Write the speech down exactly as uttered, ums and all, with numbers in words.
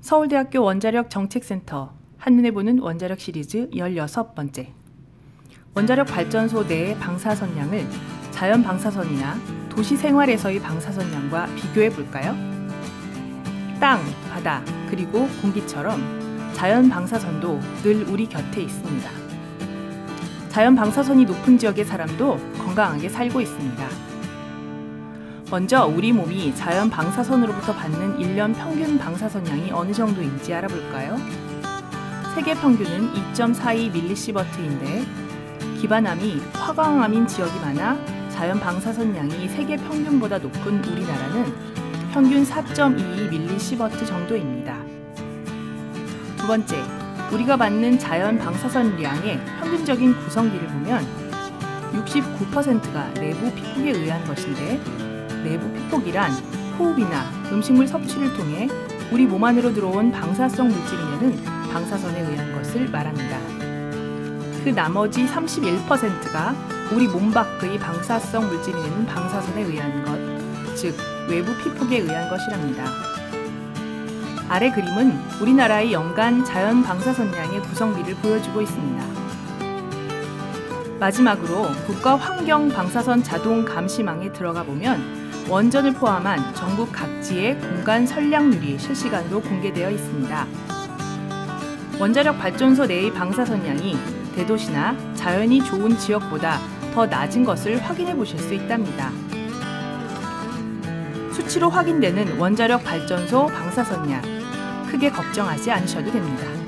서울대학교 원자력 정책센터 한눈에 보는 원자력 시리즈 열여섯 번째. 원자력 발전소 내의 방사선량을 자연 방사선이나 도시 생활에서의 방사선량과 비교해 볼까요? 땅, 바다, 그리고 공기처럼 자연 방사선도 늘 우리 곁에 있습니다. 자연 방사선이 높은 지역의 사람도 건강하게 살고 있습니다. 먼저 우리 몸이 자연 방사선으로부터 받는 일 년 평균 방사선량이 어느 정도인지 알아볼까요? 세계 평균은 이 점 사이 밀리시버트인데 기반암이 화강암인 지역이 많아 자연 방사선량이 세계 평균보다 높은 우리나라는 평균 사 점 이이 밀리시버트 정도입니다. 두 번째, 우리가 받는 자연 방사선량의 평균적인 구성비를 보면 육십구 퍼센트가 내부 피폭에 의한 것인데, 내부 피폭이란 호흡이나 음식물 섭취를 통해 우리 몸 안으로 들어온 방사성 물질이 내는 방사선에 의한 것을 말합니다. 그 나머지 삼십일 퍼센트가 우리 몸 밖의 방사성 물질이 내는 방사선에 의한 것, 즉 외부 피폭에 의한 것이랍니다. 아래 그림은 우리나라의 연간 자연 방사선량의 구성비를 보여주고 있습니다. 마지막으로 국가 환경 방사선 자동 감시망에 들어가 보면 원전을 포함한 전국 각지의 공간 선량률이 실시간으로 공개되어 있습니다. 원자력 발전소 내의 방사선량이 대도시나 자연이 좋은 지역보다 더 낮은 것을 확인해 보실 수 있답니다. 수치로 확인되는 원자력 발전소 방사선량, 크게 걱정하지 않으셔도 됩니다.